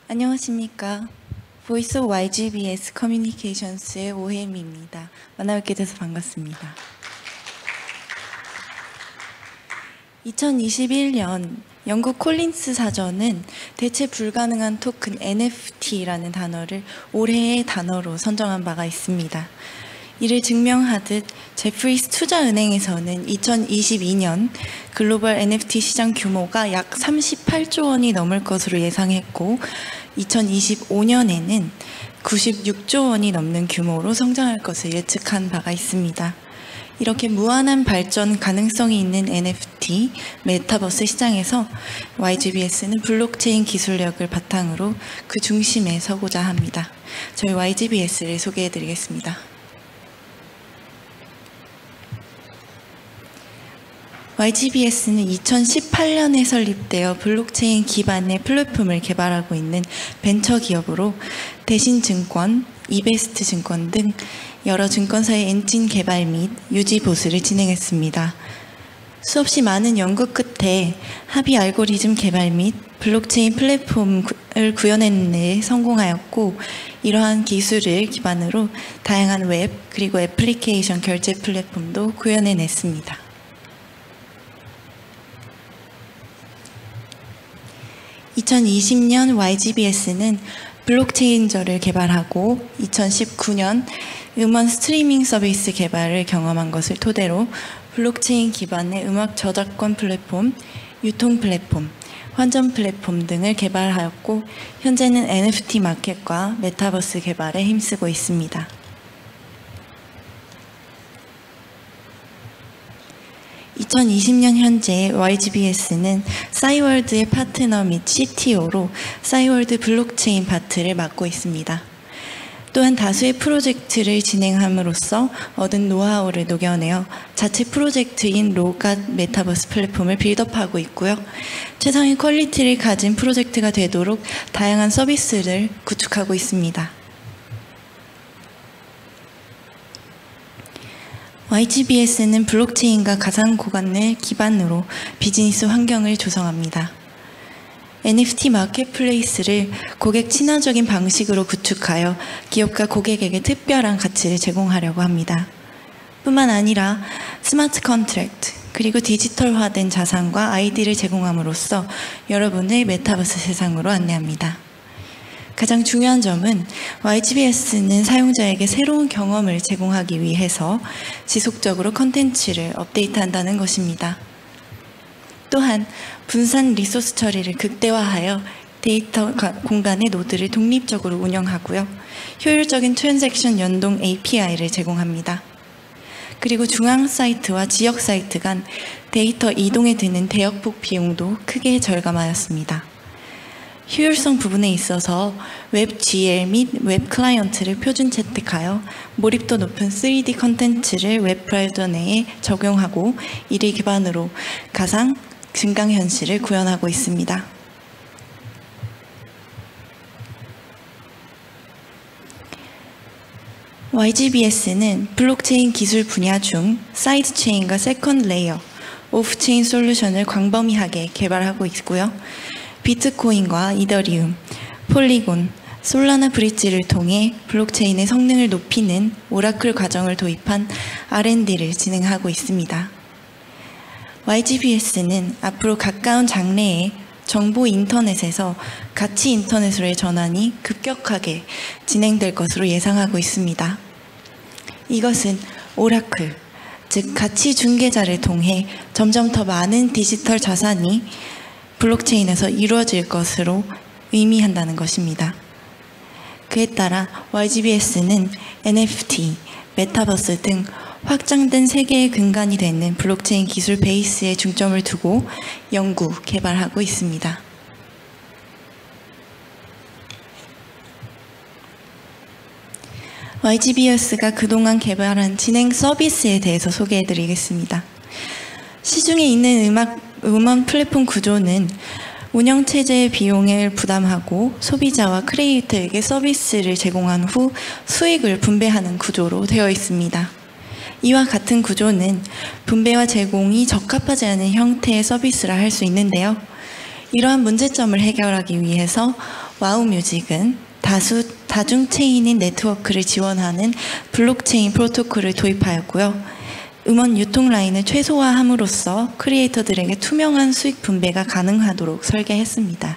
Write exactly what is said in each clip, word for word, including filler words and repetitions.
안녕하십니까. 보이스 오브 와이지비에스 커뮤니케이션스의 오혜미입니다. 만나뵙게 돼서 반갑습니다. 이천이십일 년 영국 콜린스 사전은 대체 불가능한 토큰 엔에프티라는 단어를 올해의 단어로 선정한 바가 있습니다. 이를 증명하듯 제프리스 투자은행에서는 이천이십이 년 글로벌 엔에프티 시장 규모가 약 삼십팔조 원이 넘을 것으로 예상했고 이천이십오 년에는 구십육조 원이 넘는 규모로 성장할 것을 예측한 바가 있습니다. 이렇게 무한한 발전 가능성이 있는 엔에프티, 메타버스 시장에서 와이지비에스는 블록체인 기술력을 바탕으로 그 중심에 서고자 합니다. 저희 와이지비에스를 소개해드리겠습니다. 와이지비에스는 이천십팔 년에 설립되어 블록체인 기반의 플랫폼을 개발하고 있는 벤처기업으로 대신증권, 이베스트 증권 등 여러 증권사의 엔진 개발 및 유지 보수를 진행했습니다. 수없이 많은 연구 끝에 합의 알고리즘 개발 및 블록체인 플랫폼을 구현하는 데 성공하였고, 이러한 기술을 기반으로 다양한 웹 그리고 애플리케이션 결제 플랫폼도 구현해냈습니다. 이천이십 년 와이지비에스는 블록체인저를 개발하고 이천십구 년 음원 스트리밍 서비스 개발을 경험한 것을 토대로 블록체인 기반의 음악 저작권 플랫폼, 유통 플랫폼, 환전 플랫폼 등을 개발하였고 현재는 엔에프티 마켓과 메타버스 개발에 힘쓰고 있습니다. 이천이십 년 현재 와이지비에스는 싸이월드의 파트너 및 씨티오로 싸이월드 블록체인 파트를 맡고 있습니다. 또한 다수의 프로젝트를 진행함으로써 얻은 노하우를 녹여내어 자체 프로젝트인 로갓 메타버스 플랫폼을 빌드업하고 있고요. 최상의 퀄리티를 가진 프로젝트가 되도록 다양한 서비스를 구축하고 있습니다. 와이지비에스는 블록체인과 가상 공간을 기반으로 비즈니스 환경을 조성합니다. 엔에프티 마켓플레이스를 고객 친화적인 방식으로 구축하여 기업과 고객에게 특별한 가치를 제공하려고 합니다. 뿐만 아니라 스마트 컨트랙트 그리고 디지털화된 자산과 아이디를 제공함으로써 여러분을 메타버스 세상으로 안내합니다. 가장 중요한 점은 와이지비에스는 사용자에게 새로운 경험을 제공하기 위해서 지속적으로 컨텐츠를 업데이트한다는 것입니다. 또한 분산 리소스 처리를 극대화하여 데이터 공간의 노드를 독립적으로 운영하고요. 효율적인 트랜잭션 연동 에이피아이를 제공합니다. 그리고 중앙 사이트와 지역 사이트 간 데이터 이동에 드는 대역폭 비용도 크게 절감하였습니다. 효율성 부분에 있어서 웹 지엘 및 웹 클라이언트를 표준 채택하여 몰입도 높은 쓰리디 컨텐츠를 웹 브라우저 내에 적용하고 이를 기반으로 가상, 증강현실을 구현하고 있습니다. 와이지비에스는 블록체인 기술 분야 중 사이드체인과 세컨드 레이어, 오프체인 솔루션을 광범위하게 개발하고 있고요. 비트코인과 이더리움, 폴리곤, 솔라나 브릿지를 통해 블록체인의 성능을 높이는 오라클 과정을 도입한 알앤디를 진행하고 있습니다. 와이지비에스는 앞으로 가까운 장래에 정보 인터넷에서 가치 인터넷으로의 전환이 급격하게 진행될 것으로 예상하고 있습니다. 이것은 오라클, 즉 가치 중개자를 통해 점점 더 많은 디지털 자산이 블록체인에서 이루어질 것으로 의미한다는 것입니다. 그에 따라 와이지비에스는 엔에프티, 메타버스 등 확장된 세계의 근간이 되는 블록체인 기술 베이스에 중점을 두고 연구, 개발하고 있습니다. 와이지비에스가 그동안 개발한 진행 서비스에 대해서 소개해드리겠습니다. 시중에 있는 음악, 음원 플랫폼 구조는 운영체제의 비용을 부담하고 소비자와 크리에이터에게 서비스를 제공한 후 수익을 분배하는 구조로 되어 있습니다. 이와 같은 구조는 분배와 제공이 적합하지 않은 형태의 서비스라 할 수 있는데요. 이러한 문제점을 해결하기 위해서 와우뮤직은 다수 다중 체인인 네트워크를 지원하는 블록체인 프로토콜을 도입하였고요. 음원 유통 라인을 최소화함으로써 크리에이터들에게 투명한 수익 분배가 가능하도록 설계했습니다.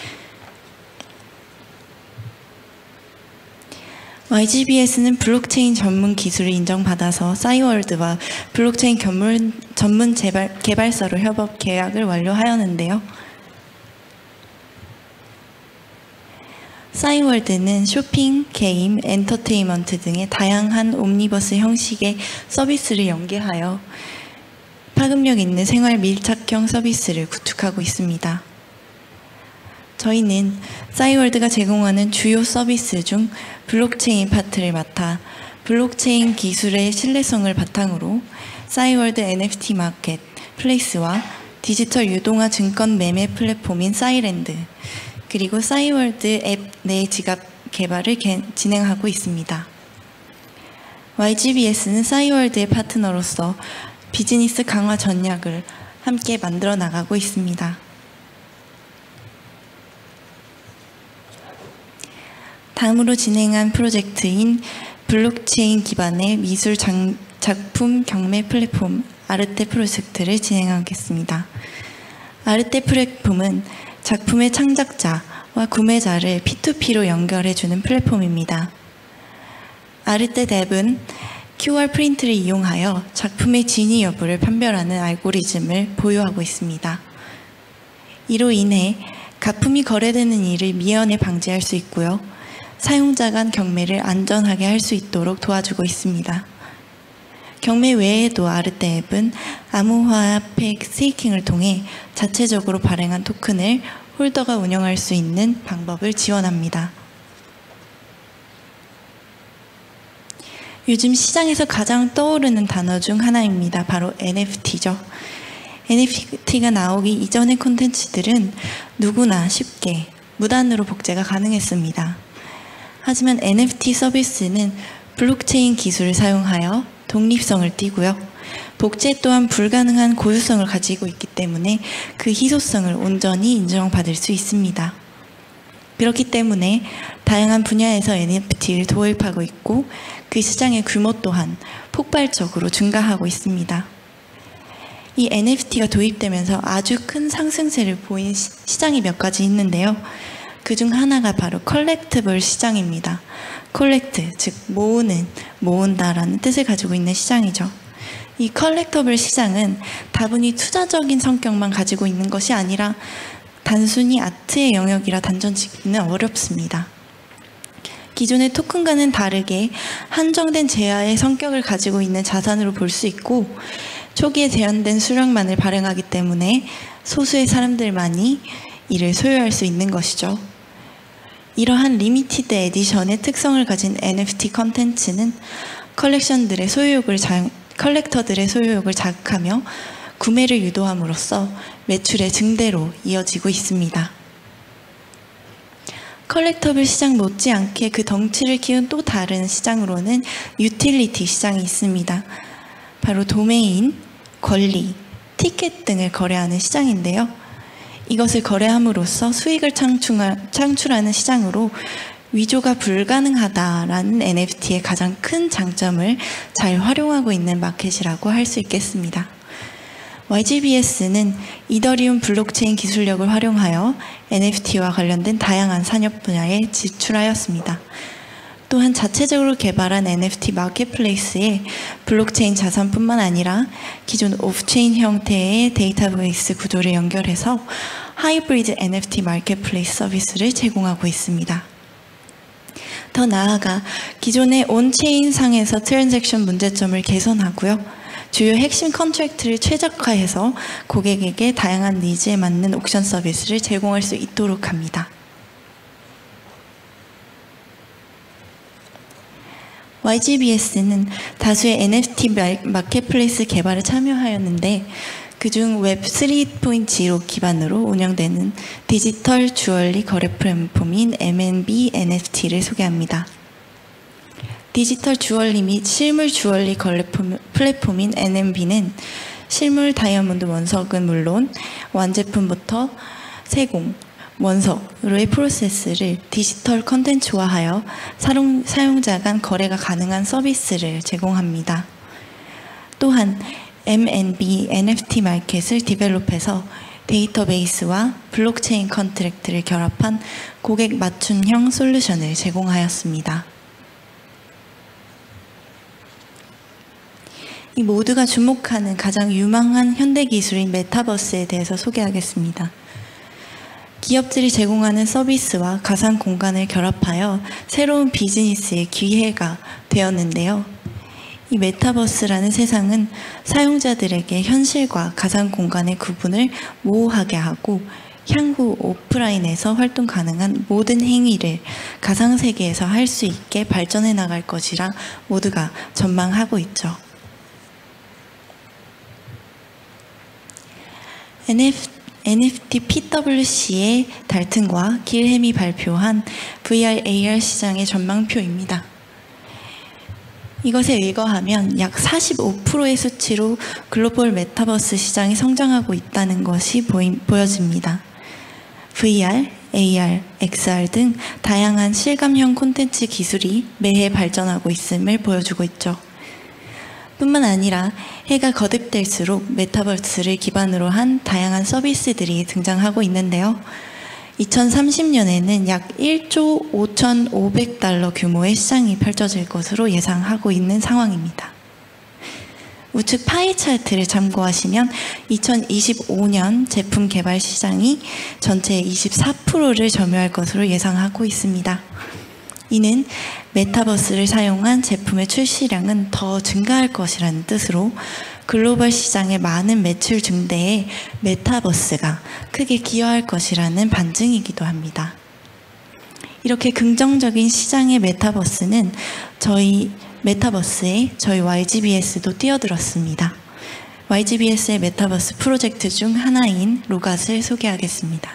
와이지비에스는 블록체인 전문 기술을 인정받아서 싸이월드와 블록체인 전문, 전문 개발, 개발사로 협업 계약을 완료하였는데요. 싸이월드는 쇼핑, 게임, 엔터테인먼트 등의 다양한 옴니버스 형식의 서비스를 연계하여 파급력 있는 생활 밀착형 서비스를 구축하고 있습니다. 저희는 싸이월드가 제공하는 주요 서비스 중 블록체인 파트를 맡아 블록체인 기술의 신뢰성을 바탕으로 싸이월드 엔에프티 마켓 플레이스와 디지털 유동화 증권 매매 플랫폼인 싸이랜드, 그리고 싸이월드 앱 내 지갑 개발을 개, 진행하고 있습니다. 와이지비에스는 싸이월드의 파트너로서 비즈니스 강화 전략을 함께 만들어 나가고 있습니다. 다음으로 진행한 프로젝트인 블록체인 기반의 미술 장, 작품 경매 플랫폼 아르테 프로젝트를 진행하겠습니다. 아르테 플랫폼은 작품의 창작자와 구매자를 피투피로 연결해주는 플랫폼입니다. 아르테 앱은 큐알 프린트를 이용하여 작품의 진위 여부를 판별하는 알고리즘을 보유하고 있습니다. 이로 인해 가품이 거래되는 일을 미연에 방지할 수 있고요. 사용자 간 경매를 안전하게 할 수 있도록 도와주고 있습니다. 경매 외에도 아르테 앱은 암호화폐 스테이킹을 통해 자체적으로 발행한 토큰을 홀더가 운영할 수 있는 방법을 지원합니다. 요즘 시장에서 가장 떠오르는 단어 중 하나입니다. 바로 엔에프티죠. 엔에프티가 나오기 이전의 콘텐츠들은 누구나 쉽게 무단으로 복제가 가능했습니다. 하지만 엔에프티 서비스는 블록체인 기술을 사용하여 독립성을 띠고요. 복제 또한 불가능한 고유성을 가지고 있기 때문에 그 희소성을 온전히 인정받을 수 있습니다. 그렇기 때문에 다양한 분야에서 엔에프티를 도입하고 있고 그 시장의 규모 또한 폭발적으로 증가하고 있습니다. 이 엔에프티가 도입되면서 아주 큰 상승세를 보인 시장이 몇 가지 있는데요. 그중 하나가 바로 컬렉티블 시장입니다. 컬렉트, 즉 모으는, 모은다라는 뜻을 가지고 있는 시장이죠. 이 컬렉터블 시장은 다분히 투자적인 성격만 가지고 있는 것이 아니라 단순히 아트의 영역이라 단정짓기는 어렵습니다. 기존의 토큰과는 다르게 한정된 재화의 성격을 가지고 있는 자산으로 볼 수 있고 초기에 제한된 수량만을 발행하기 때문에 소수의 사람들만이 이를 소유할 수 있는 것이죠. 이러한 리미티드 에디션의 특성을 가진 엔에프티 컨텐츠는 컬렉션들의 소유욕을 자, 컬렉터들의 소유욕을 자극하며 구매를 유도함으로써 매출의 증대로 이어지고 있습니다. 컬렉터블 시장 못지않게 그 덩치를 키운 또 다른 시장으로는 유틸리티 시장이 있습니다. 바로 도메인, 권리, 티켓 등을 거래하는 시장인데요. 이것을 거래함으로써 수익을 창출하는 시장으로 위조가 불가능하다라는 엔에프티의 가장 큰 장점을 잘 활용하고 있는 마켓이라고 할 수 있겠습니다. 와이지비에스는 이더리움 블록체인 기술력을 활용하여 엔에프티와 관련된 다양한 산업 분야에 진출하였습니다. 또한 자체적으로 개발한 엔에프티 마켓플레이스에 블록체인 자산뿐만 아니라 기존 오프체인 형태의 데이터베이스 구조를 연결해서 하이브리드 엔에프티 마켓플레이스 서비스를 제공하고 있습니다. 더 나아가 기존의 온체인 상에서 트랜잭션 문제점을 개선하고요. 주요 핵심 컨트랙트를 최적화해서 고객에게 다양한 니즈에 맞는 옥션 서비스를 제공할 수 있도록 합니다. 와이지비에스는 다수의 엔에프티 마켓플레이스 개발에 참여하였는데 그중 웹 쓰리 point 영 기반으로 운영되는 디지털 주얼리 거래 플랫폼인 엠앤비 엔에프티를 소개합니다. 디지털 주얼리 및 실물 주얼리 거래 플랫폼인 엠앤비는 실물 다이아몬드 원석은 물론 완제품부터 세공, 원석으로의 프로세스를 디지털 컨텐츠화하여 사용자 간 거래가 가능한 서비스를 제공합니다. 또한 엠 앤 비 엔에프티 마켓을 디벨롭해서 데이터베이스와 블록체인 컨트랙트를 결합한 고객 맞춤형 솔루션을 제공하였습니다. 이 모두가 주목하는 가장 유망한 현대 기술인 메타버스에 대해서 소개하겠습니다. 기업들이 제공하는 서비스와 가상 공간을 결합하여 새로운 비즈니스의 기회가 되었는데요. 이 메타버스라는 세상은 사용자들에게 현실과 가상 공간의 구분을 모호하게 하고 향후 오프라인에서 활동 가능한 모든 행위를 가상세계에서 할 수 있게 발전해 나갈 것이라 모두가 전망하고 있죠. 엔에프티 피더블유씨의 달튼과 길햄이 발표한 브이알 에이알 시장의 전망표입니다. 이것에 의거하면 약 사십오 퍼센트의 수치로 글로벌 메타버스 시장이 성장하고 있다는 것이 보이, 보여집니다. 브이알, 에이알, 엑스알 등 다양한 실감형 콘텐츠 기술이 매해 발전하고 있음을 보여주고 있죠. 뿐만 아니라 해가 거듭될수록 메타버스를 기반으로 한 다양한 서비스들이 등장하고 있는데요. 이천삼십 년에는 약 일조 오천오백 달러 규모의 시장이 펼쳐질 것으로 예상하고 있는 상황입니다. 우측 파이 차트를 참고하시면 이천이십오 년 제품 개발 시장이 전체의 이십사 퍼센트를 점유할 것으로 예상하고 있습니다. 이는 메타버스를 사용한 제품의 출시량은 더 증가할 것이라는 뜻으로 글로벌 시장의 많은 매출 증대에 메타버스가 크게 기여할 것이라는 반증이기도 합니다. 이렇게 긍정적인 시장의 메타버스는 저희 메타버스에 저희 와이지비에스도 뛰어들었습니다. 와이지비에스의 메타버스 프로젝트 중 하나인 로갓을 소개하겠습니다.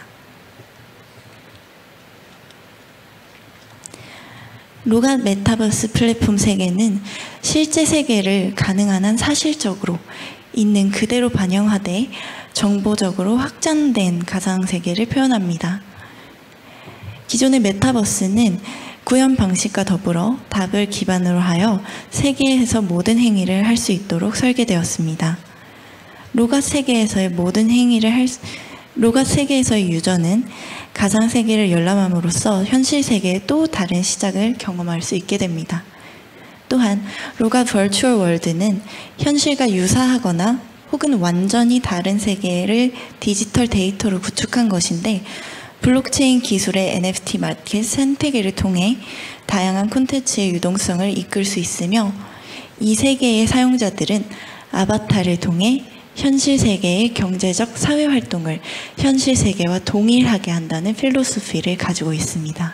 로갓 메타버스 플랫폼 세계는 실제 세계를 가능한 한 사실적으로 있는 그대로 반영하되 정보적으로 확장된 가상세계를 표현합니다. 기존의 메타버스는 구현 방식과 더불어 닭을 기반으로 하여 세계에서 모든 행위를 할 수 있도록 설계되었습니다. 로갓 세계에서의 모든 행위를 할 수, 로갓 세계에서의 유저는 가상세계를 열람함으로써 현실 세계의 또 다른 시작을 경험할 수 있게 됩니다. 또한 로갓 버추얼 월드는 현실과 유사하거나 혹은 완전히 다른 세계를 디지털 데이터로 구축한 것인데 블록체인 기술의 엔에프티 마켓 생태계를 통해 다양한 콘텐츠의 유동성을 이끌 수 있으며 이 세계의 사용자들은 아바타를 통해 현실 세계의 경제적 사회 활동을 현실 세계와 동일하게 한다는 필로소피를 가지고 있습니다.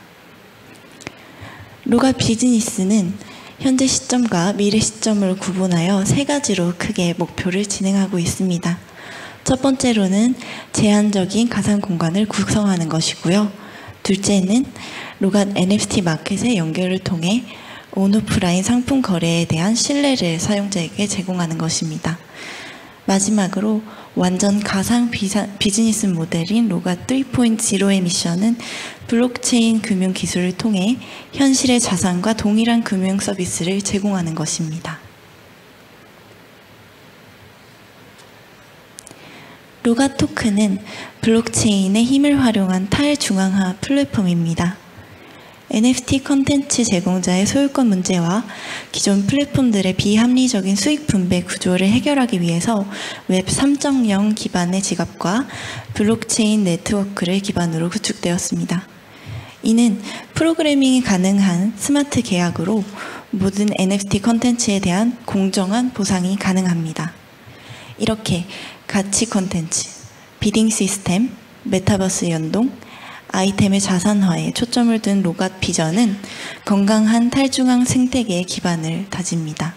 로갓 비즈니스는 현재 시점과 미래 시점을 구분하여 세 가지로 크게 목표를 진행하고 있습니다. 첫 번째로는 제한적인 가상 공간을 구성하는 것이고요. 둘째는 로갓 엔에프티 마켓의 연결을 통해 온오프라인 상품 거래에 대한 신뢰를 사용자에게 제공하는 것입니다. 마지막으로 완전 가상 비사, 비즈니스 모델인 로갓 쓰리 포인트 제로의 미션은 블록체인 금융 기술을 통해 현실의 자산과 동일한 금융 서비스를 제공하는 것입니다. 로갓 토큰은 블록체인의 힘을 활용한 탈중앙화 플랫폼입니다. 엔에프티 콘텐츠 제공자의 소유권 문제와 기존 플랫폼들의 비합리적인 수익 분배 구조를 해결하기 위해서 웹 삼 점 영 기반의 지갑과 블록체인 네트워크를 기반으로 구축되었습니다. 이는 프로그래밍이 가능한 스마트 계약으로 모든 엔에프티 콘텐츠에 대한 공정한 보상이 가능합니다. 이렇게 가치 콘텐츠, 비딩 시스템, 메타버스 연동, 아이템의 자산화에 초점을 둔 로갓 비전은 건강한 탈중앙 생태계의 기반을 다집니다.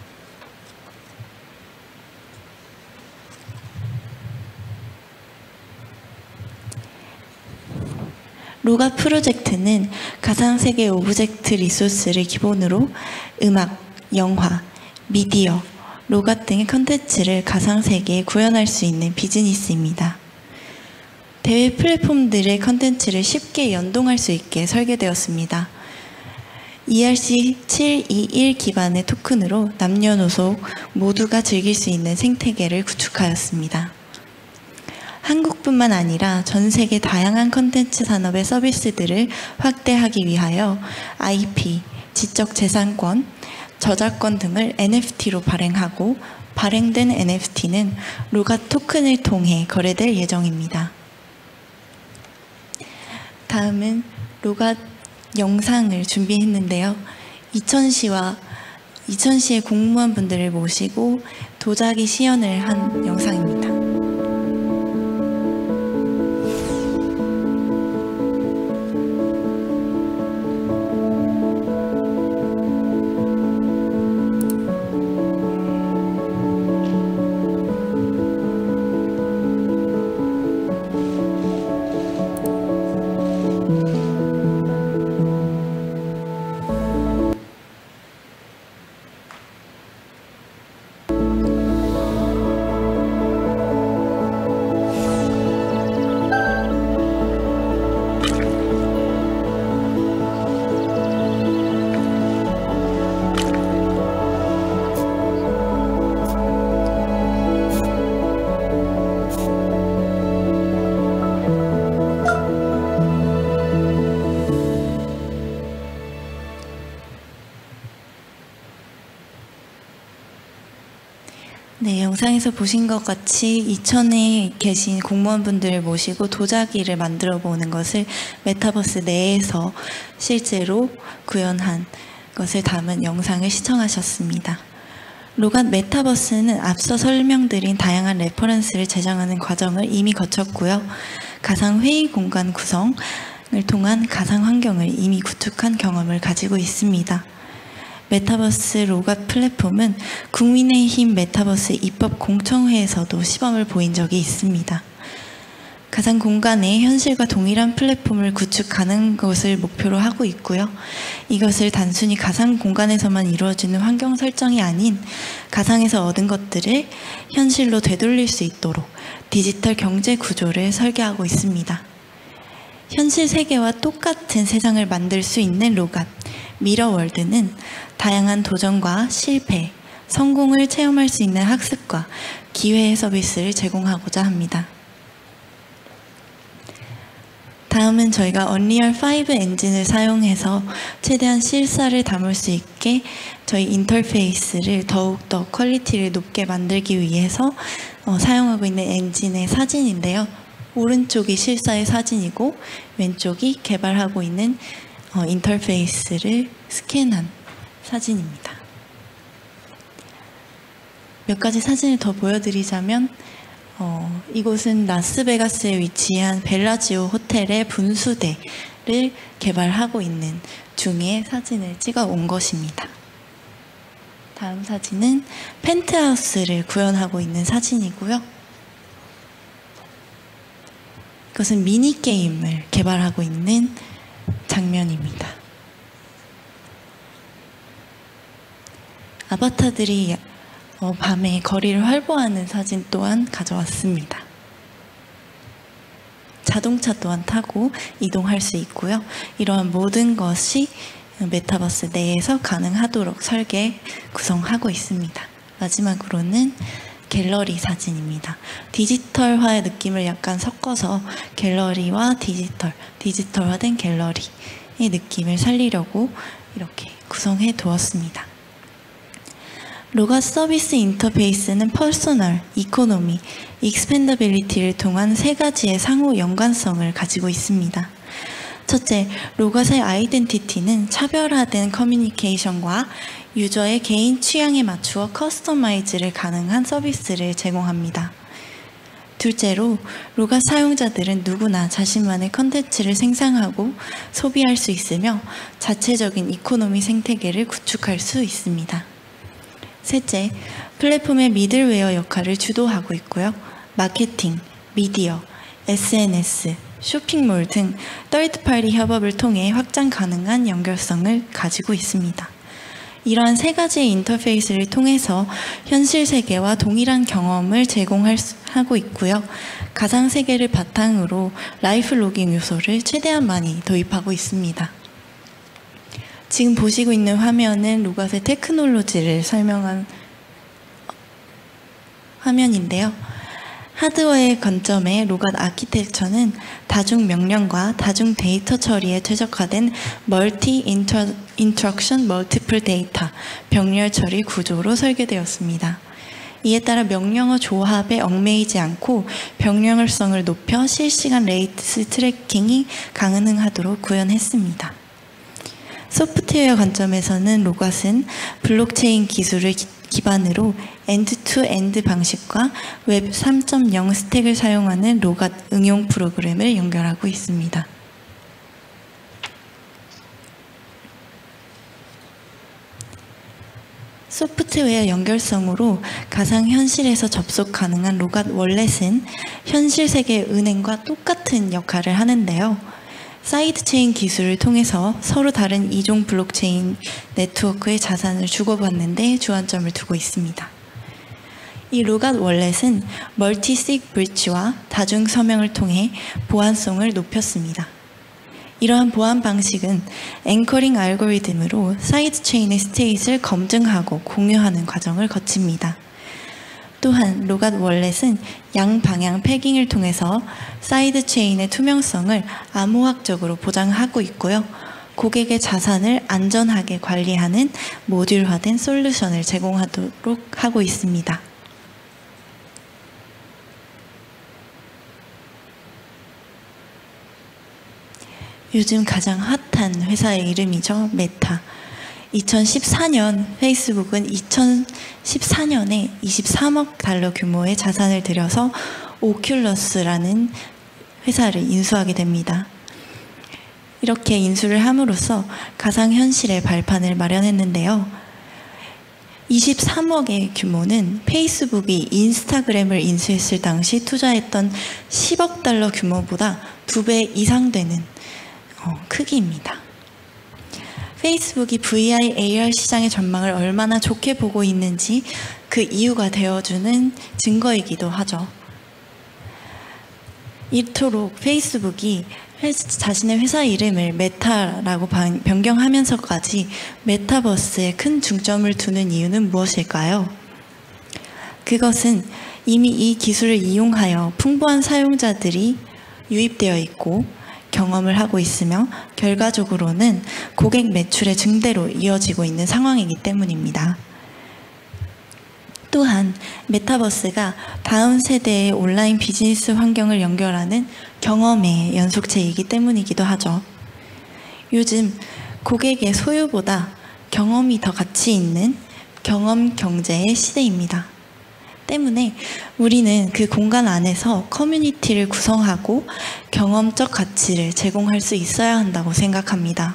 로갓 프로젝트는 가상세계 오브젝트 리소스를 기본으로 음악, 영화, 미디어, 로갓 등의 컨텐츠를 가상세계에 구현할 수 있는 비즈니스입니다. 대외 플랫폼들의 컨텐츠를 쉽게 연동할 수 있게 설계되었습니다. 이알씨 칠이일 기반의 토큰으로 남녀노소 모두가 즐길 수 있는 생태계를 구축하였습니다. 한국뿐만 아니라 전 세계 다양한 컨텐츠 산업의 서비스들을 확대하기 위하여 아이피, 지적재산권, 저작권 등을 엔에프티로 발행하고 발행된 엔에프티는 로갓 토큰을 통해 거래될 예정입니다. 다음은 로갓 영상을 준비했는데요. 이천시와 이천시의 공무원분들을 모시고 도자기 시연을 한 영상입니다. 네, 영상에서 보신 것 같이 이천에 계신 공무원분들을 모시고 도자기를 만들어 보는 것을 메타버스 내에서 실제로 구현한 것을 담은 영상을 시청하셨습니다. 로갓 메타버스는 앞서 설명드린 다양한 레퍼런스를 제정하는 과정을 이미 거쳤고요. 가상 회의 공간 구성을 통한 가상 환경을 이미 구축한 경험을 가지고 있습니다. 메타버스 로갓 플랫폼은 국민의힘 메타버스 입법 공청회에서도 시범을 보인 적이 있습니다. 가상 공간에 현실과 동일한 플랫폼을 구축하는 것을 목표로 하고 있고요. 이것을 단순히 가상 공간에서만 이루어지는 환경 설정이 아닌 가상에서 얻은 것들을 현실로 되돌릴 수 있도록 디지털 경제 구조를 설계하고 있습니다. 현실 세계와 똑같은 세상을 만들 수 있는 로갓, 미러월드는 다양한 도전과 실패, 성공을 체험할 수 있는 학습과 기회의 서비스를 제공하고자 합니다. 다음은 저희가 언리얼 파이브 엔진을 사용해서 최대한 실사를 담을 수 있게 저희 인터페이스를 더욱더 퀄리티를 높게 만들기 위해서 어, 사용하고 있는 엔진의 사진인데요. 오른쪽이 실사의 사진이고 왼쪽이 개발하고 있는 어, 인터페이스를 스캔한 사진입니다. 몇 가지 사진을 더 보여드리자면 어, 이곳은 라스베가스에 위치한 벨라지오 호텔의 분수대를 개발하고 있는 중에 사진을 찍어 온 것입니다. 다음 사진은 펜트하우스를 구현하고 있는 사진이고요. 이것은 미니게임을 개발하고 있는 장면입니다. 아바타들이 어, 밤에 거리를 활보하는 사진 또한 가져왔습니다. 자동차 또한 타고 이동할 수 있고요. 이러한 모든 것이 메타버스 내에서 가능하도록 설계 구성하고 있습니다. 마지막으로는 갤러리 사진입니다. 디지털화의 느낌을 약간 섞어서 갤러리와 디지털, 디지털화된 갤러리의 느낌을 살리려고 이렇게 구성해 두었습니다. 로갓 서비스 인터페이스는 퍼소널, 이코노미, 익스펜더빌리티를 통한 세 가지의 상호 연관성을 가지고 있습니다. 첫째, 로갓의 아이덴티티는 차별화된 커뮤니케이션과 유저의 개인 취향에 맞추어 커스터마이즈를 가능한 서비스를 제공합니다. 둘째로, 로갓 사용자들은 누구나 자신만의 컨텐츠를 생산하고 소비할 수 있으며 자체적인 이코노미 생태계를 구축할 수 있습니다. 셋째, 플랫폼의 미들웨어 역할을 주도하고 있고요. 마케팅, 미디어, 에스엔에스, 쇼핑몰 등 서드 파티 협업을 통해 확장 가능한 연결성을 가지고 있습니다. 이러한 세 가지의 인터페이스를 통해서 현실 세계와 동일한 경험을 제공하고 있고요. 가상 세계를 바탕으로 라이프 로깅 요소를 최대한 많이 도입하고 있습니다. 지금 보시고 있는 화면은 로갓의 테크놀로지를 설명한 화면인데요. 하드웨어의 관점에 로갓 아키텍처는 다중 명령과 다중 데이터 처리에 최적화된 멀티 인트럭션 멀티플 데이터 병렬 처리 구조로 설계되었습니다. 이에 따라 명령어 조합에 얽매이지 않고 병렬성을 높여 실시간 레이스 트래킹이 가능하도록 구현했습니다. 소프트웨어 관점에서는 로갓은 블록체인 기술을 기반으로 엔드-투-엔드 방식과 웹 삼 점 영 스택을 사용하는 로갓 응용 프로그램을 연결하고 있습니다. 소프트웨어 연결성으로 가상현실에서 접속 가능한 로갓 월렛은 현실 세계 은행과 똑같은 역할을 하는데요. 사이드체인 기술을 통해서 서로 다른 이종 블록체인 네트워크의 자산을 주고받는 데 주안점을 두고 있습니다. 이 로갓 월렛은 멀티sig 브리치와 다중 서명을 통해 보안성을 높였습니다. 이러한 보안 방식은 앵커링 알고리즘으로 사이드체인의 스테이트를 검증하고 공유하는 과정을 거칩니다. 또한 로갓 월렛은 양방향 패깅을 통해서 사이드체인의 투명성을 암호학적으로 보장하고 있고요. 고객의 자산을 안전하게 관리하는 모듈화된 솔루션을 제공하도록 하고 있습니다. 요즘 가장 핫한 회사의 이름이죠. 메타. 이천십사 년 페이스북은 이천십사 년에 이십삼억 달러 규모의 자산을 들여서 오큘러스라는 회사를 인수하게 됩니다. 이렇게 인수를 함으로써 가상현실의 발판을 마련했는데요. 이십삼억의 규모는 페이스북이 인스타그램을 인수했을 당시 투자했던 십억 달러 규모보다 두 배 이상 되는 어, 크기입니다. 페이스북이 브이아르, 에이아르 시장의 전망을 얼마나 좋게 보고 있는지 그 이유가 되어주는 증거이기도 하죠. 이토록 페이스북이 자신의 회사 이름을 메타라고 변경하면서까지 메타버스에 큰 중점을 두는 이유는 무엇일까요? 그것은 이미 이 기술을 이용하여 풍부한 사용자들이 유입되어 있고 경험을 하고 있으며 결과적으로는 고객 매출의 증대로 이어지고 있는 상황이기 때문입니다. 또한 메타버스가 다음 세대의 온라인 비즈니스 환경을 연결하는 경험의 연속체이기 때문이기도 하죠. 요즘 고객의 소유보다 경험이 더 가치 있는 경험 경제의 시대입니다. 때문에 우리는 그 공간 안에서 커뮤니티를 구성하고 경험적 가치를 제공할 수 있어야 한다고 생각합니다.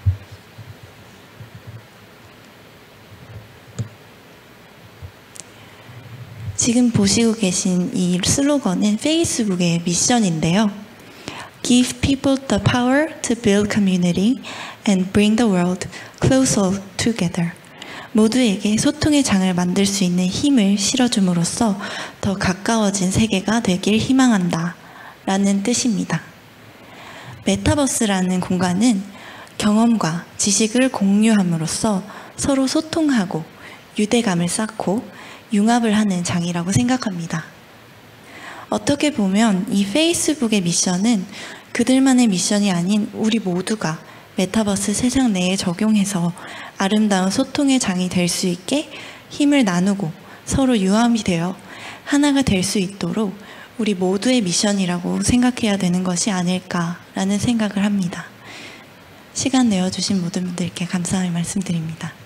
지금 보시고 계신 이 슬로건은 페이스북의 미션인데요. Give people the power to build community and bring the world closer together. 모두에게 소통의 장을 만들 수 있는 힘을 실어줌으로써 더 가까워진 세계가 되길 희망한다 라는 뜻입니다. 메타버스라는 공간은 경험과 지식을 공유함으로써 서로 소통하고 유대감을 쌓고 융합을 하는 장이라고 생각합니다. 어떻게 보면 이 페이스북의 미션은 그들만의 미션이 아닌 우리 모두가 메타버스 세상 내에 적용해서 아름다운 소통의 장이 될 수 있게 힘을 나누고 서로 융합이 되어 하나가 될 수 있도록 우리 모두의 미션이라고 생각해야 되는 것이 아닐까라는 생각을 합니다. 시간 내어주신 모든 분들께 감사의 말씀드립니다.